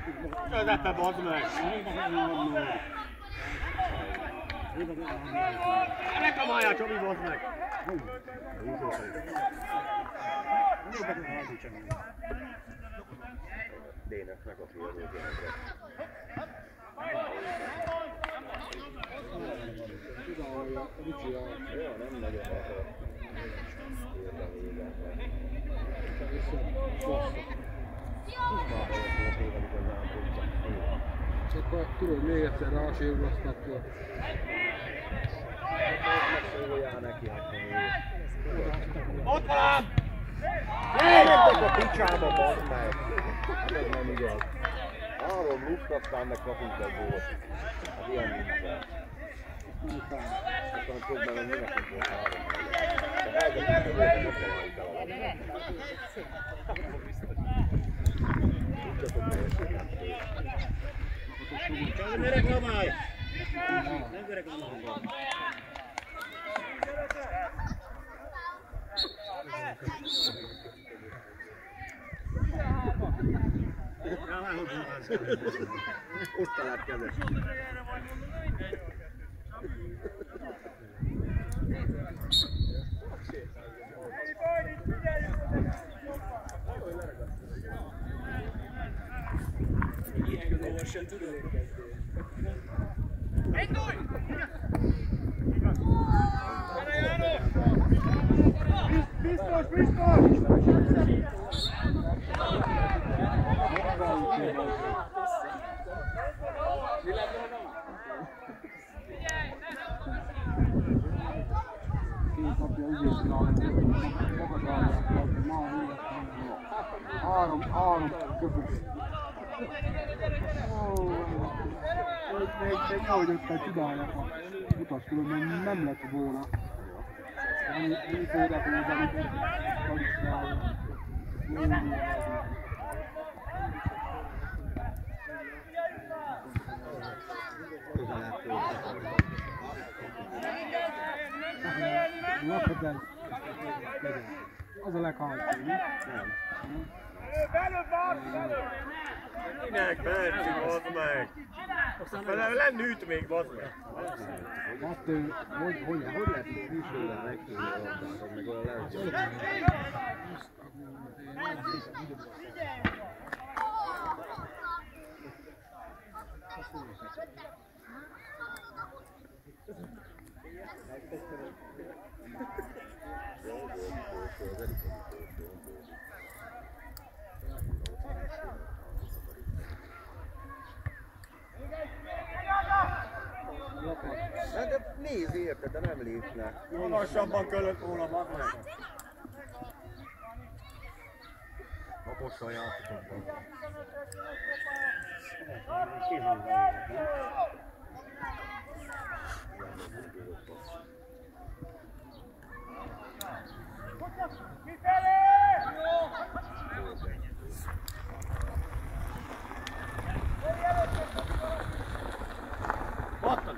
Közette, bazd meg! Ennek a máját, Csabi, bazd meg! Dénes meg a fiadót jelentre. Ja, nem nagyon akar. Érde végelve. Akkor tudod, még egyszer rásérülöztettél. Megszóljál neki, Ott van! Gyertek a picsába, bazd meg! Ez nem igaz. Arról luft, aztán meg kapunk egy gólt. Hát ilyen nincsen. Aztán közben meg mi nekünk volt 3. De elgondoljuk, hogy nem találjuk el alapján. Tudjatok meg ezt a kettőt. Ne reklamálj! Ne reklamálj! Ott talált kezes. Indulj! Biztos, biztos! Két napja úgy csinálom, három köpös. Még ahogy öttel csinálják a utas, különben nem lett volna. Ennyi félre húzani, kalisztrálni. Az a leghátsó, mi? Nem. Belőbb van! Minek perci, bazd meg! Lennűt még, bazd meg! Azt, Hogy lehet így külsőre megtűnni a labdát, meg olyan lehet. De nézd érted, de nem lépne. Lassabban kellett volna, bazd meg! Laposan játszottam. Battan!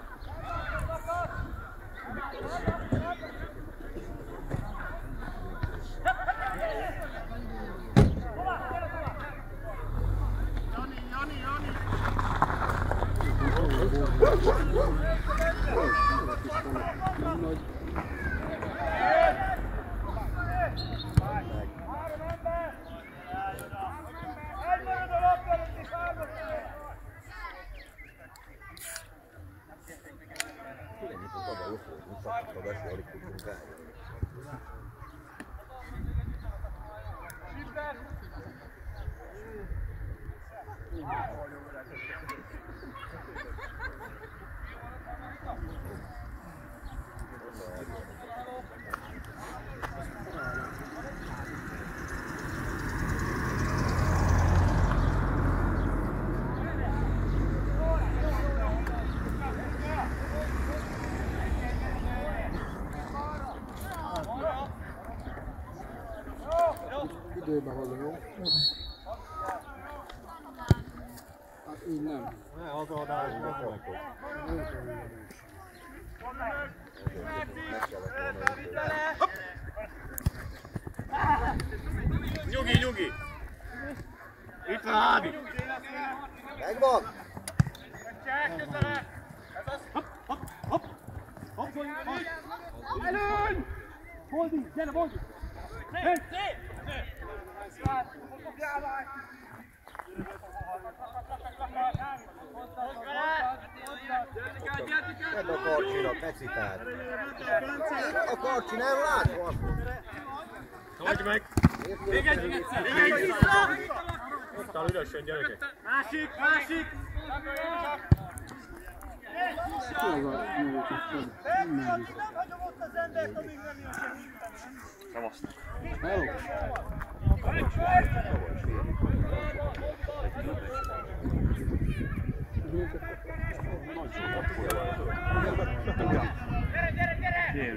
Időben hozom, jó? Hát így nem. Ne, hazaadás, ne folytok. Nyugi, nyugi! Itt van Ádi! Megvan! Előny! Boldi, gyere Boldi! Tedd a Karcsinak, Pecitád! A Karcsi nem lát? Hagyj meg! Még egyszer! Aztán üresen, gyerekek! Másik! Nem hagyom ott az embert, amíg nem jön semmi. Szavaztak. Hello! Gyere!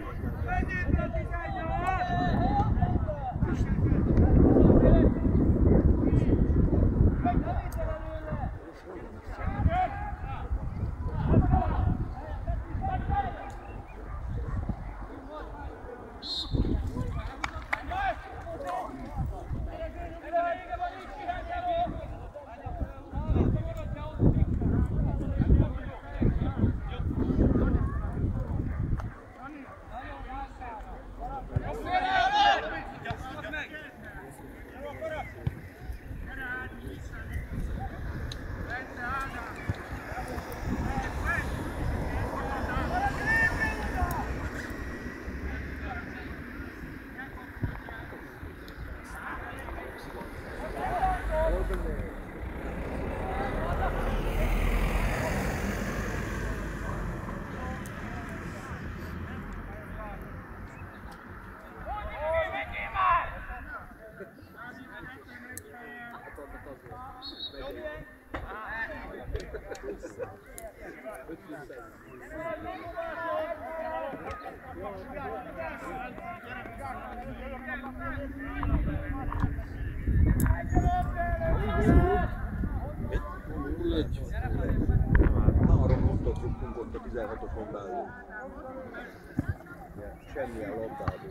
Semmilyen labdázó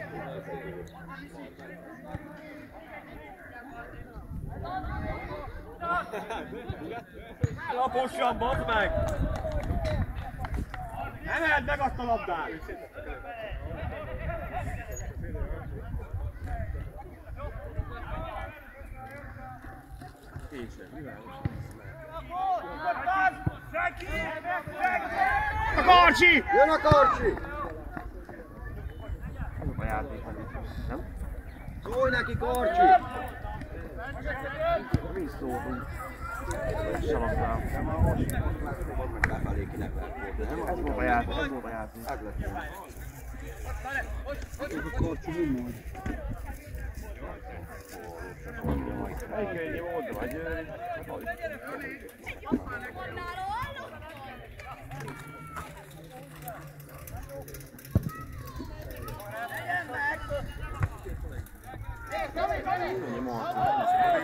Lapossan, bazd meg! Emeld meg azt a labdát! A Karcsi! Jön a Karcsi! A játék, nem? Szólj neki, Karcsi! Mi is szóltunk? Szavaztál. Ez volt a játék, ez volt a játék. Ez lett volna. Ez a Karcsi mi majd? Melyik ennyi volt, vagy? Ennyi mondta.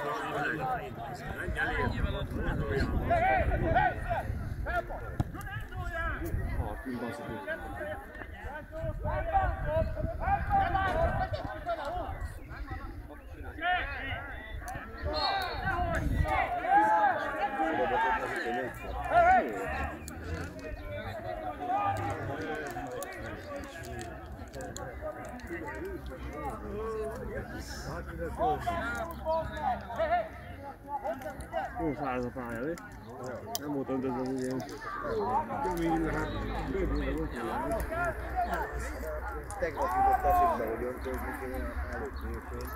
Jó száraz a pálya, mi? Nem volt öntözve az igény. Tegnap jutott eszébe, hogy öntözni kéne előtt nőként.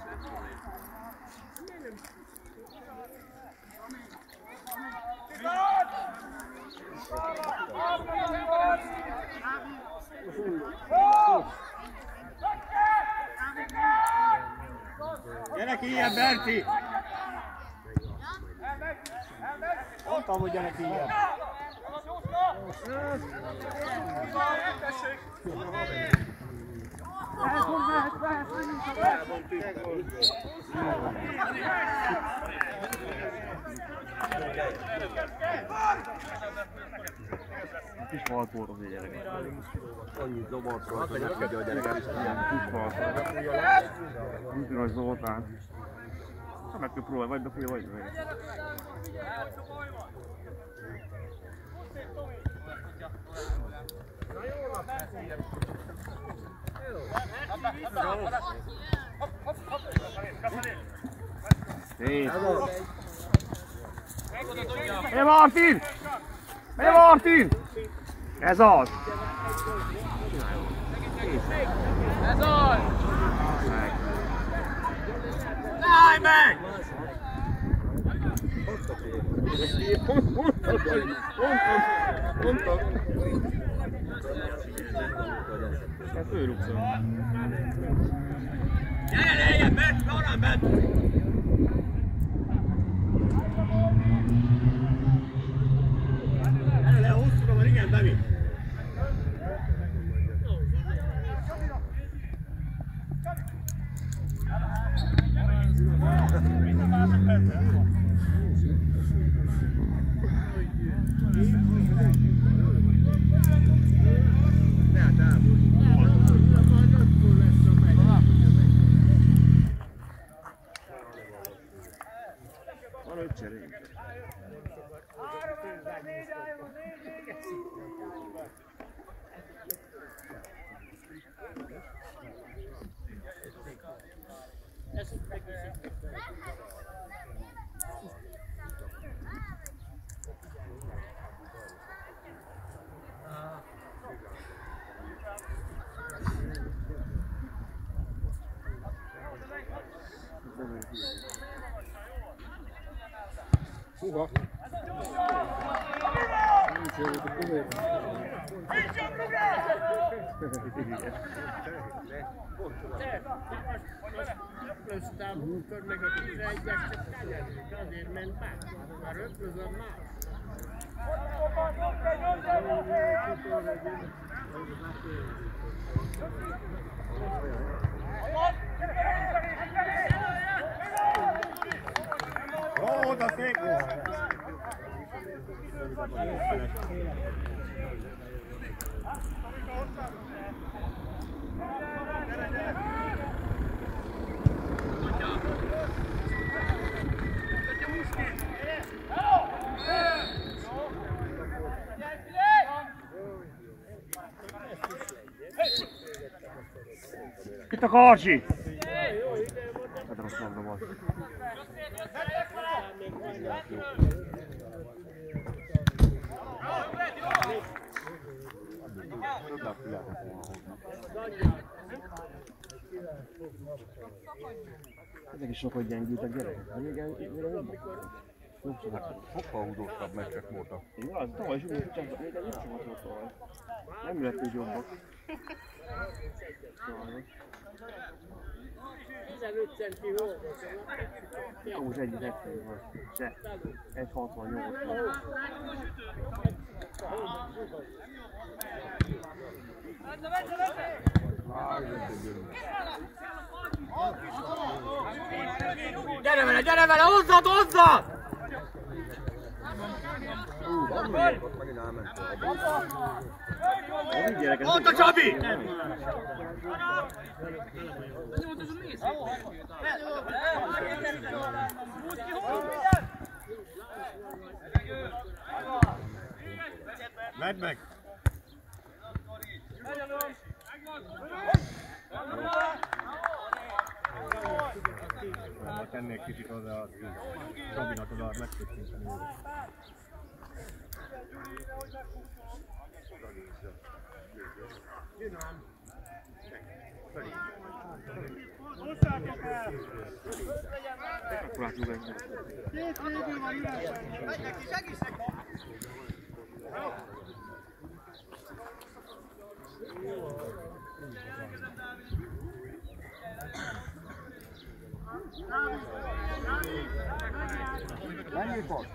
Gyere ki ilyen, Berti! Mondtam, hogy gyere ki ilyen. Kis falt volt az gyerek. Annyit dobott volt, hogy azt mondja a gyerek. Kis falt. Mint Nagy Zoltán. Ha meg kell próbálni, vagy befél, vagy meg. Menj Martin! Menj Martin! Ez az! Ez az! Ne állj meg! Mondtam. Hát fölrúgtam. Gyere lejjebb, mert arra ment! Gyere le, hosszúra van, igen, bevitt! Valahogy cseréljünk. Húha! Nincs jó, hogy közép. Röplöztávú kör meg a 11-es csak tegyezik, azért ment be. A röplözöm már. Ó, de szép volt! Itt a Karcsi! Hát rossz labda volt. Ezek is sokat gyengültek gyerekek. Mire jobbak? Sokkal húzósabb meccsek voltak. Igen, tavaly is úgy csak még egy csapat volt tavaly. Nem lettünk jobbak. 15 centi volt. Ahhoz egy effény volt. De 1,68 volt. Gyere vele, hozzad, hozzad! Megint elmentél. Ott a Csabi! Megy meg! Ha tennék kicsit oda a Csabinak oda megkötünk. Akkor átjuk egy. Két végül van üresen. Menjél fog!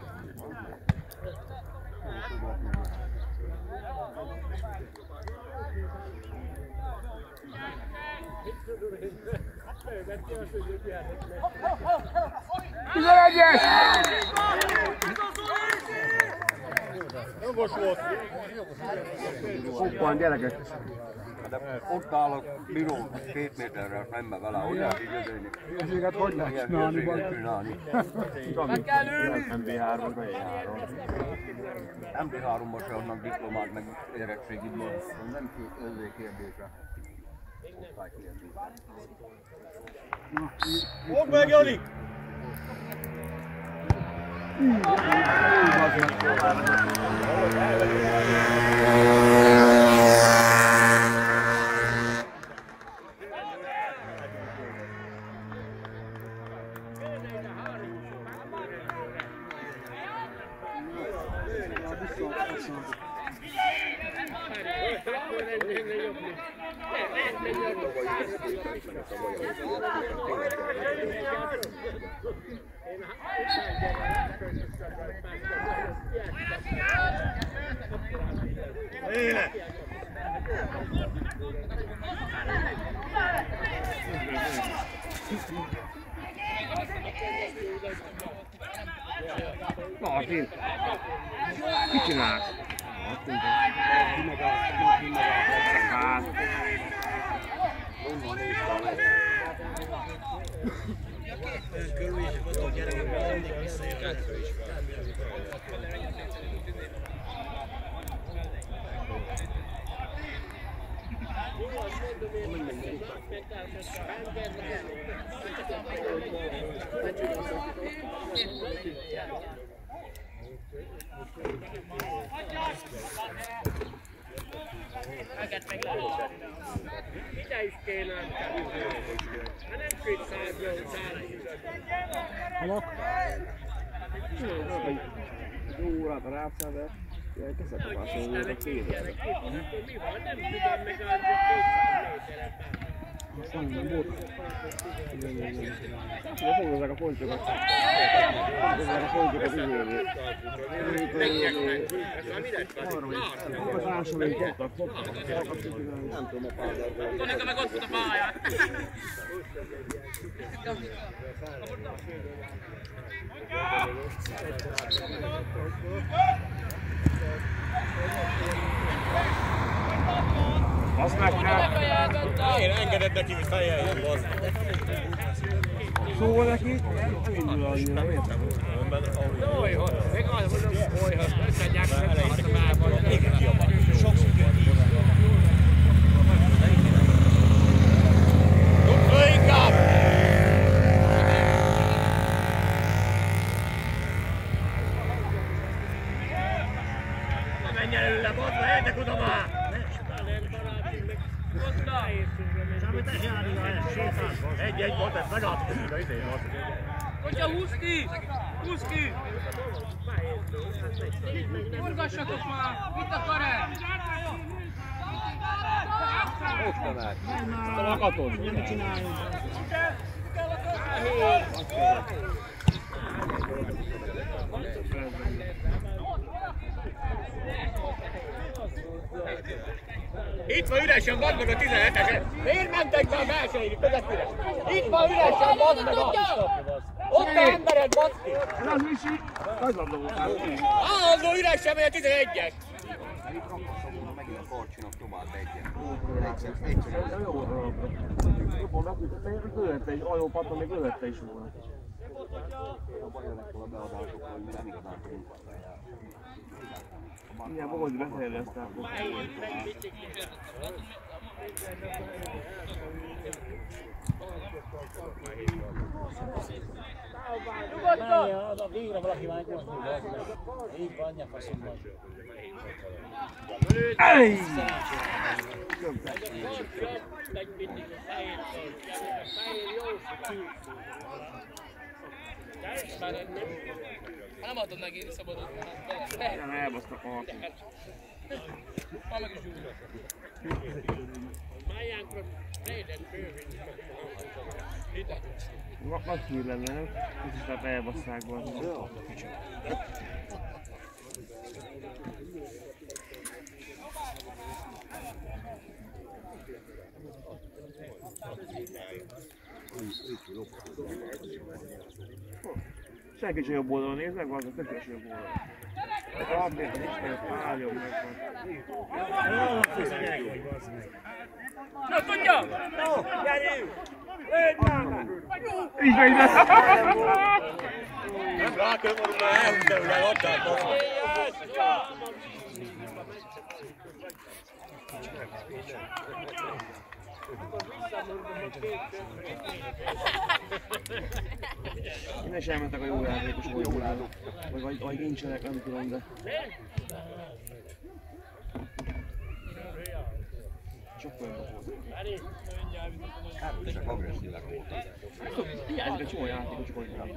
jogos volt. Hoppán gyerekek. De ott áll a bíró 2 méterrel szembe vele, hogy lehet így ödölni. Ezeket hogy lehet csinálni? Meg kell ülni! MB3 vagy E3. MB3-ban se adnak diplomát, meg érettségi díjat. Nem kérdése. Fogd meg, Jani! Martin! Mit csinálsz? Hát... Ide is kéne átkelni. Nem 200 Halak? Jó órát a rápszál, de kezdett a pászolni a kézzel. Mi van? Nem tudom megállni 200 méteren. Aztán nem volt. Fogdozzák a pontyokat. Fogdozzák a pontyokat izélni. Az ásomény fogtak, nem tudom a pályát. Nekem meg ott fut a pályán. Azt meg kell. Én engedett neki, hogy fejeljen, bazd. Szóval neki, nem indul annyira, értem? Olyhoz, még azt mondom, olyhoz, összegyák meg a hatalmában. Igen, kiabál. Sokszor Dugd föl inkább! Ne menj előle, bazd, helytek oda már! Egy-egy volt, ezt megadtuk, hogy idén volt. Hogyha húzd ki! Húzd ki! Forgassatok már! Itt a karel! Ostanát. A lakatot. Nem csináljuk. Itt van üresen, bazd meg a 17-esen! Miért mentek be a belsejéri közepére? Itt van üresen, bazd meg a... Ott a embered, bazd ki! Az is így. Nagylabda volt. Állandó üresen megy a 11-es! Megint a karcsinak tovább egyet. Jobban megütötte, hogy lőtte egy ajópaton, még lőtte is volna. A baj ennek a beadásokról, hogy mi nem igazán tudunk használni. Milyen bogogy befejlesztek. Az a végre valaki már nyomni, így van, anyja faszomban. Ej! Nem adod neki szabadot. Nem elbasztak a harcot. Ha meg is gyújt. Májánkra réden bővinni. Nagy hír lenne, nem? Ez is tehát elbasszák be az. kicsi jobb oldalon nézd meg, az a tökéletes jobb oldalon. A Abdét, a Isten, álljon meg van. Na, tudja! No, gyerjünk! Lőd már! Így megy le! Nem rákömörül, mert elhúzta, hogy eladták azt. Innen is elmentek a jó játékosok, a jó állók. Vagy nincsenek, nem tudom, de... Sokkal jobbak voltak. Csak agresszívek voltak. Hiányzik a csomó játékosok, hogy nem.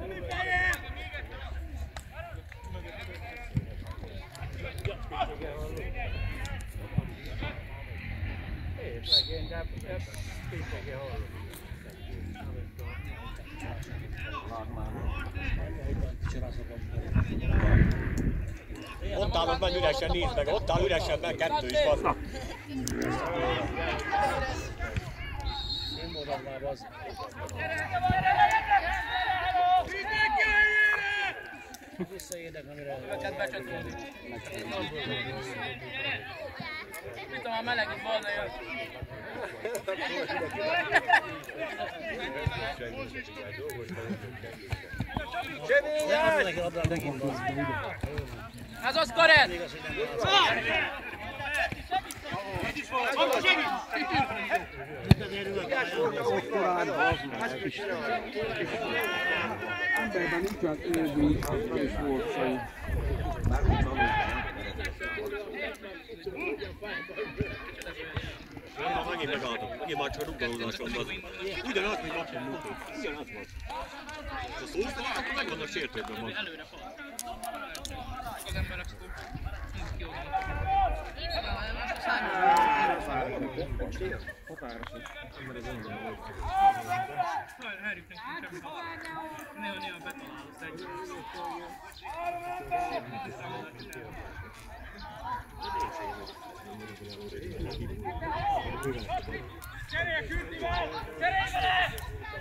Ott állod meg üresen, nézd meg, ott áll üresen, meg kettő is van. Na! Színvonal már az. Visszaérdek, amire... Őket becsatolni. Mit tudom, a melegít volna jön. Ez az Karen! Emberben nincs olyan élmény, az nem is volt szerint. Megint megálltam, megint már csak rugdalózáson van. Ugyanaz, mint Makson Mutó. Ugyanaz van. És a szószal, akkor meg vannak sértőben van. Előre fog. Az emberek szó. Nincs ki oda. Most a szárnyal. Határos. Herjük nekünk semmi. Néha betalál azt egy. Cserélj, Kürtivel! Cserélj vele!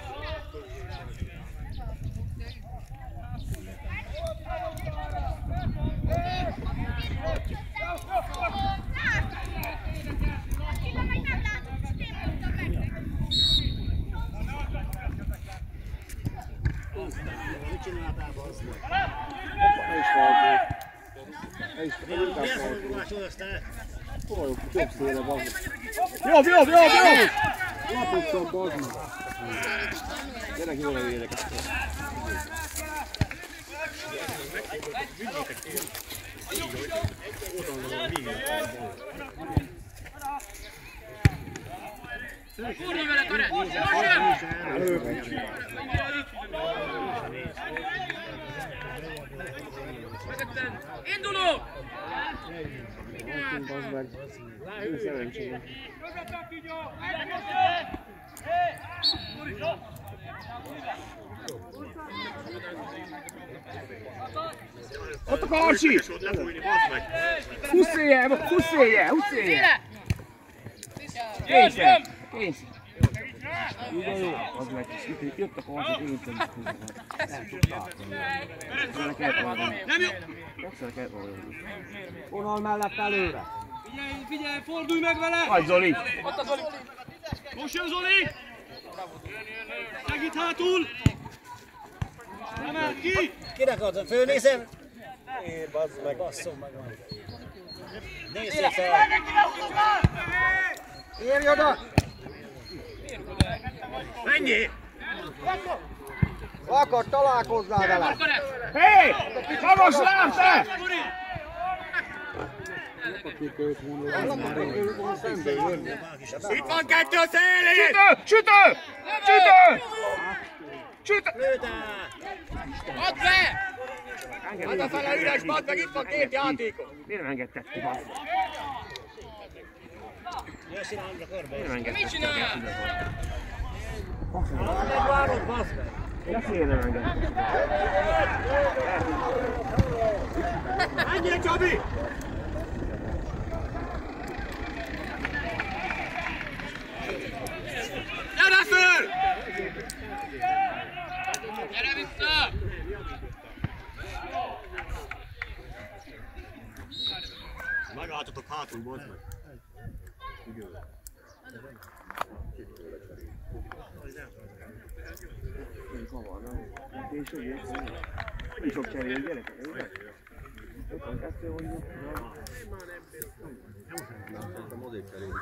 Mit csináltál, bazd meg? El is faldult. El is Milyen faldult. fordulásod aztán? Hol vagyok? Jobb szélre, bazd meg. Jobb, jobb, jobb, jobb! Lapottam, bazd meg. Gyerek jól elérek ezt. Fordulj vele, Karen! Induló! Bazd meg. Ő szerencsém. Ott a Karsi! Huszélje, huszélje, huszélje! Kényszer, kényszer. Jó, jó, az meg, itt jött a Karsi, én sem tudtam. Ezzel kellett valamit. Nem jó! Ezzel kellett valamit. Vonal mellett előre. Figyelj, fordulj meg vele! Hagy Zoli! Ott a Zoli! Most jön Zoli! Segít hátul! Emeld ki! Kinek adom? Fölnézem? Én, bazd meg. Basszom meg van. Nézzék fel! Érj oda! Ennyi! Akar, találkozzál vele! Hé! Magas láb te! Akik őt mondják, ők van szembe jönni. Itt van kettő a szélén! Sütő! Sütő! Sütő! Lőd el! Add be! Hát a fele üres, badd meg, itt van két játékos! Miért nem engedted ki, bassz? Jössz irányra körbe. Miért nem engedted Mit ki? csinál? Megvárod, bazd meg! Miért nem engedted ki? Menjél, Csabi! Gyere föl! Gyere vissza! Váltatok hátul, bozd meg. És ugye, mi fog cserélni gyerekek, ugye? 52 mondjuk. Szerintem odébb cserélik.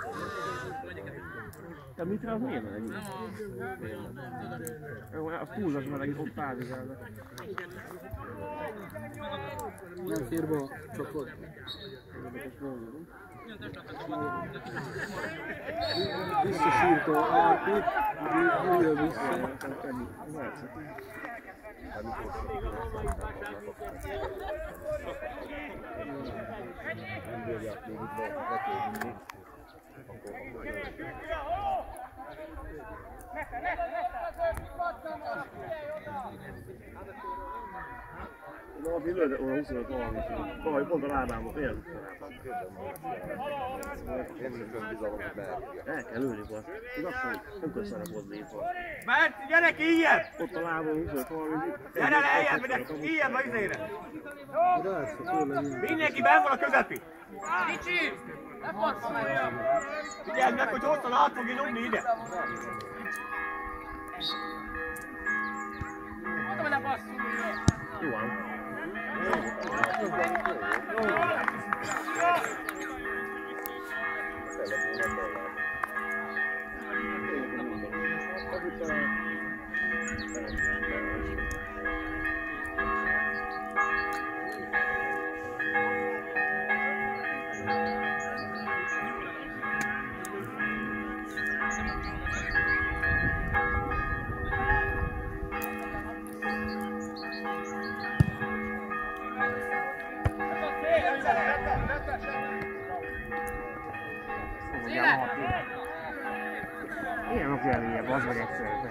Te mit rá az miért meleg? Az túlzas meleg, ott fázigálnak. Nem fér be a csapot. Visszasírta a Árpit, újra vissza. Na, aki lőtt volna 25-30, valahogy pont a lábámot, ilyen? Én is önbizalom, hogy mehetnék. El kell lőni, basz. Tudod, nem kell szarakodni, basz. Mert gyerek, ilyen! Ott a lábon 25-30. Gyere le, ilyen, mert ilyen vagy izére! Rászta tőle. Mindenki benn van a közepi! Kicsi! Ne passzolja! Figyeld meg, hogy hosszan át fogja nyomni ide! Mondom, hogy ne passzolja! Jó van. Ilyen napja eléjebb, az vagy egyszerűen.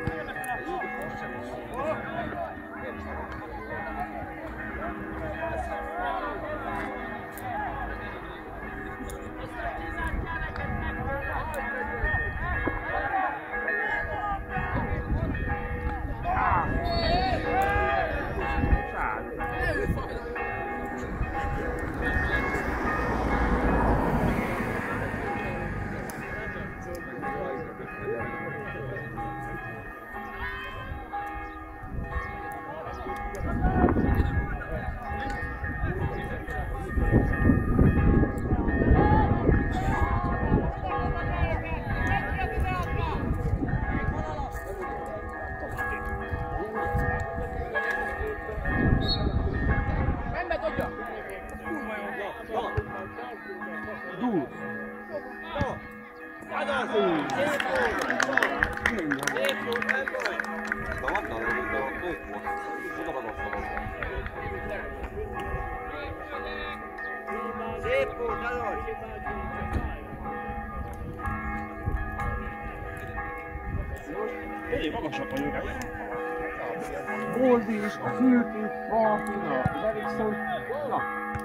Elég magasabb a jövet. Goldis, a Fülki, Martin, a Eriksson. Na.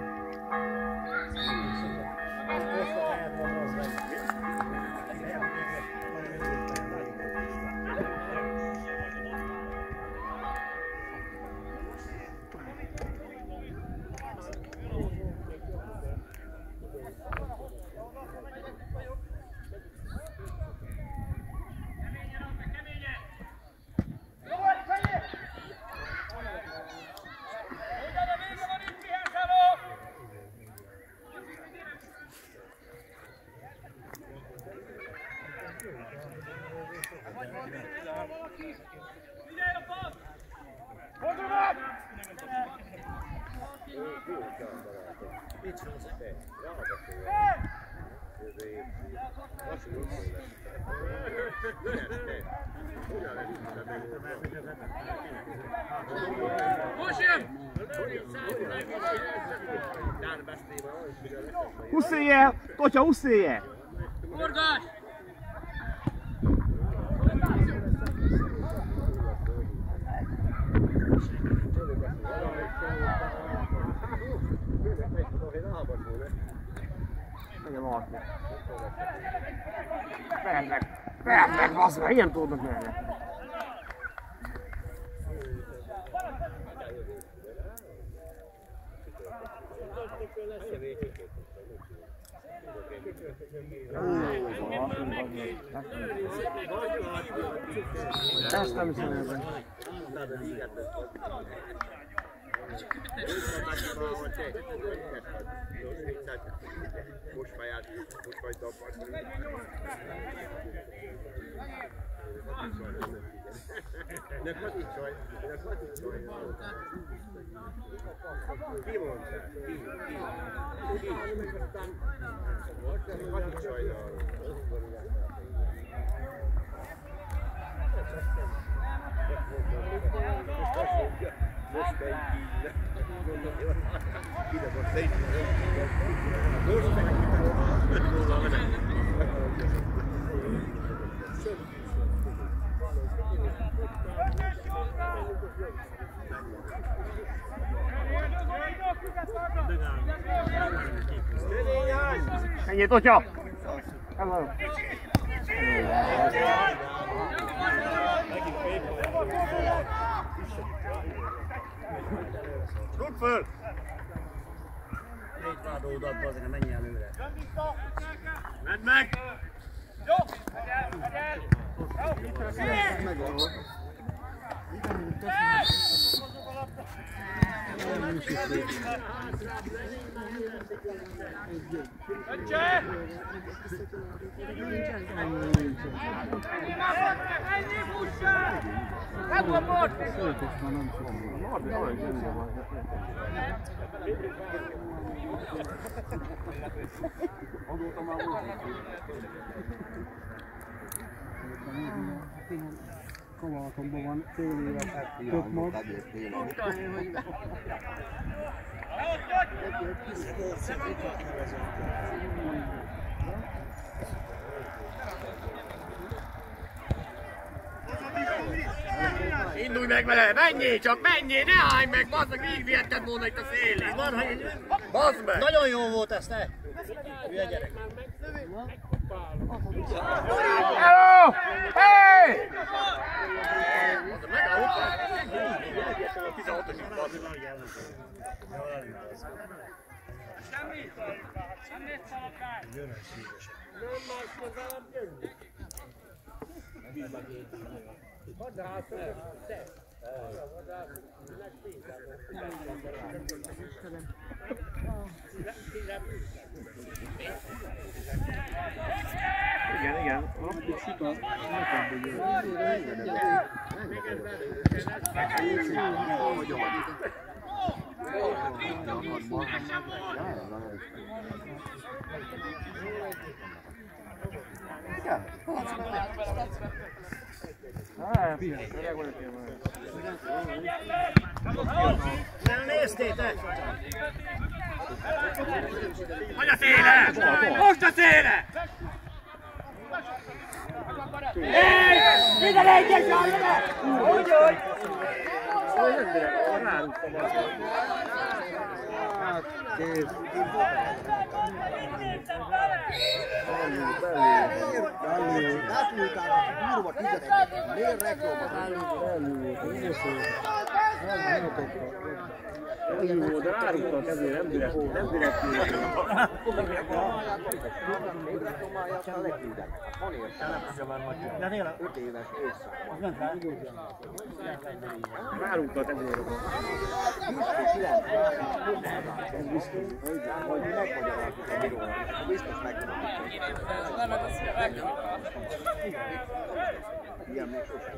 Huszéje! Kocsa, huszéje! Forgás! Menjem Martin. Verd meg, bazd meg, ilyen tudnak menni. Ezt nem szeretem. Most vagy tapad. Ne paticsolj! Ki mondta? Ki? Paticsolj arra! Most megy ki! Ide most megy ki! Most megy ki! Ennyi, Totya! Hello! Rúgd föl! Légy vádó oda, azért nem menj előre. Menj meg! Jó! Azóta már volt. Kavalatomban van fél éves több mag. Indulj meg vele, menjél csak, menjél, ne állj meg, bazd meg, így vihetted volna itt a szélén. Van, hogy Bazd meg! nagyon jó volt ez, ne? Hülye gyerek. Hello! Hey! Megállott? 16-os, bazd meg. Igen, igen. Nem néztétek? Hogy a széle! Most a széle! Minden egyes állja! Úgy! Kész. Átmúltál a 11-et, miért rekrómat? Elő volt, de rárúgtak ezért, nem direkt. Nem direkt. Még rekromálja, aztán leküldek. Van értelme. De tényleg, 5 éves évszám. ment rá. Rárúgtak ezért. Ez biztos. Majd mi megmagyaráztuk a bírónak. Biztos megmagyaráztuk. Ilyen még sosem.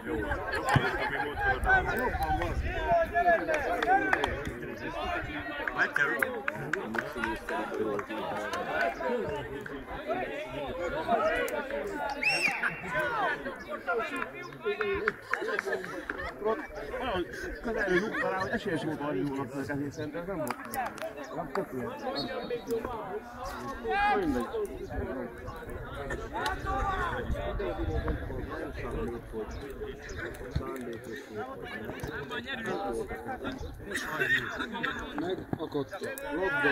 Jó. Közelről rúgta rá, hogy esélyes volt a jónak fölkezés, szerintem nem volt. Nem tökélet. Mindegy. Megakadt a labda.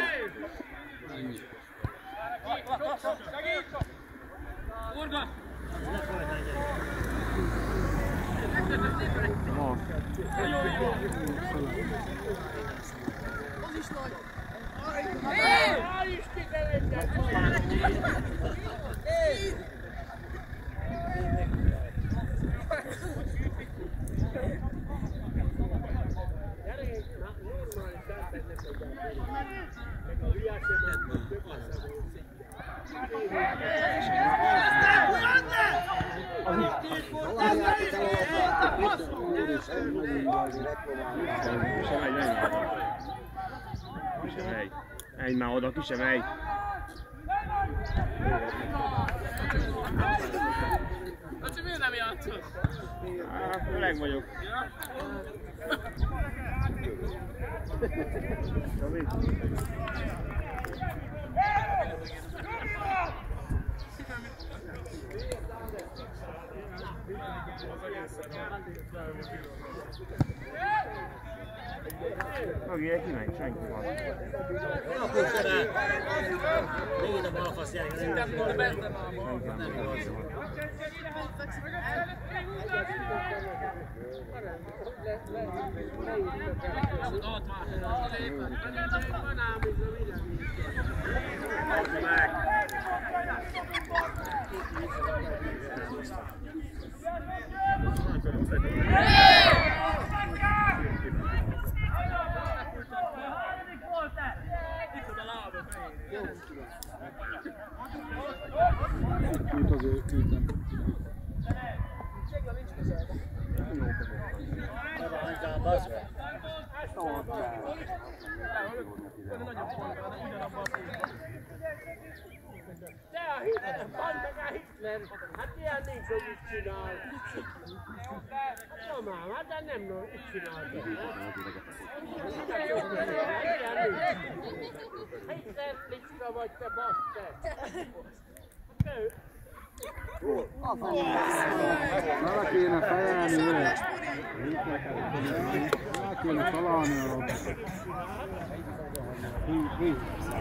Urga! Menj már oda, ki sem menj! Laci, miért nem játszol? Öreg vagyok. Mögé kimegy, senki van. Akkor se rá. Még a balfasz járja. Szerintem mondta benne már. Itt azért küldtem. Te a Hitler, mondd meg a Hitler! Hát ilyen nincs, hogy mit csinál. Na már, hát de nem mit csinálta. Hitler lista vagy te, basz te! Vele kéne fejelni vele. Vele kéne találni a labdát. Hí.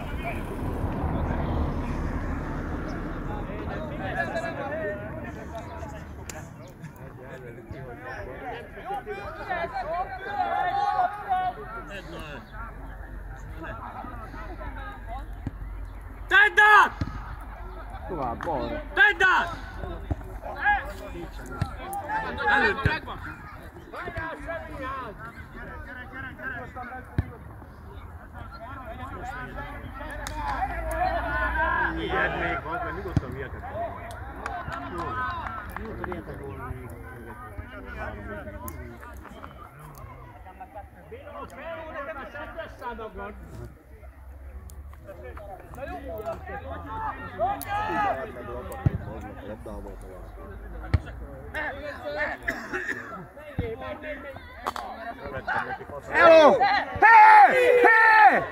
Tedd át! Tovább, balra. Tedd át! Előtte! Ilyet még van, mert nyugodtan vihetek. Nyugodtan vihetek volna még. Nekem a szedves szádagat! Hello! Hey! Hey!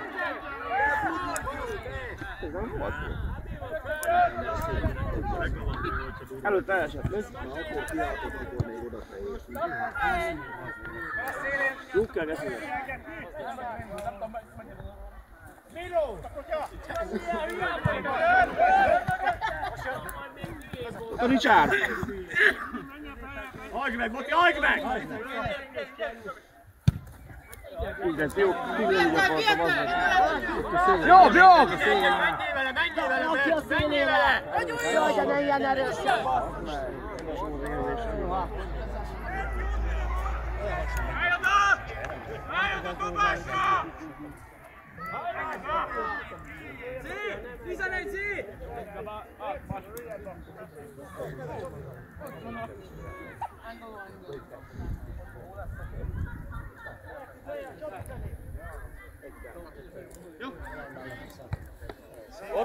Előtte elesett, nézd? Akkor kiáltott, mikor még oda fejés. Rúg kell beszélni. Milo! A Richard! Hagyd meg, Boki, hagyd meg! Így lesz, jó, így akartam az meg. Jobb! Menjél vele, menjél vele! Jaj, de ne ilyen erősen! Álljon a dobásra! 11 Z!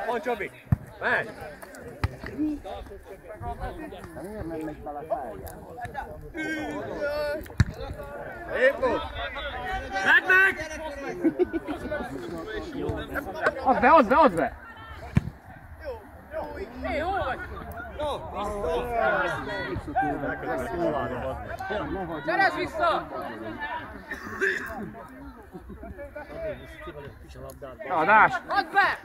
Van Csabi! Menj! Miért nem megy bele feljárva? Szép volt! Vedd meg! Add be! Hé, hol vagy? Szerezd vissza! Adás! Add be!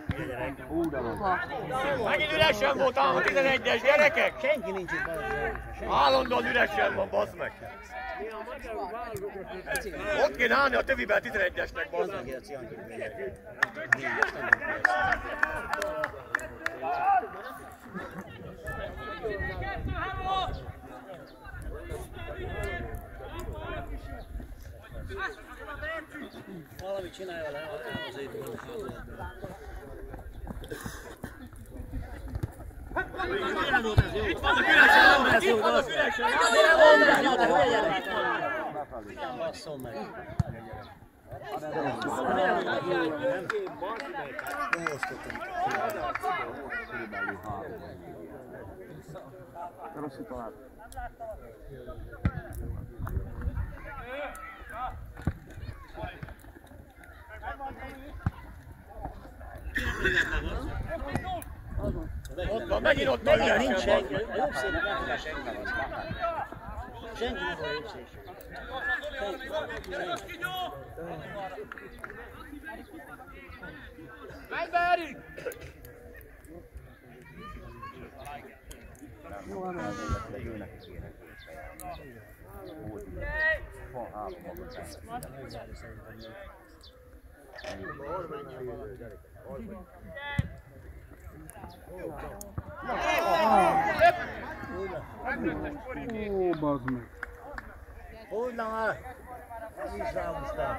Megint üresen volt ám a 11-es gyerekek! Senki nincs itt bele. Állandóan üresen van, bazd meg! Ott kéne állni a többiben 11-esnek, bazd meg! Valamit csinálj vele, az időben. Itt vannak üresen! Itt vannak üresen! Basszom meg! Rossi talált. Ott van, megint ott van Megint nincs üresen, senki. bazd meg! A jobb szépen nem kell senki nevezni. Senki nem a jobb szép. Menj be, Erik! Jó, nem az egy őnek kéne. Van három maga. Ó, bazd meg. Hogy nem áll? Mi is ráhúztál?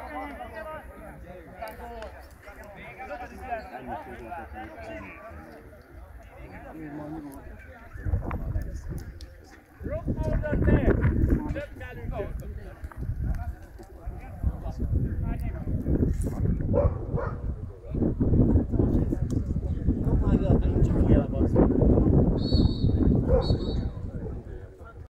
Csak ilyen a bazd.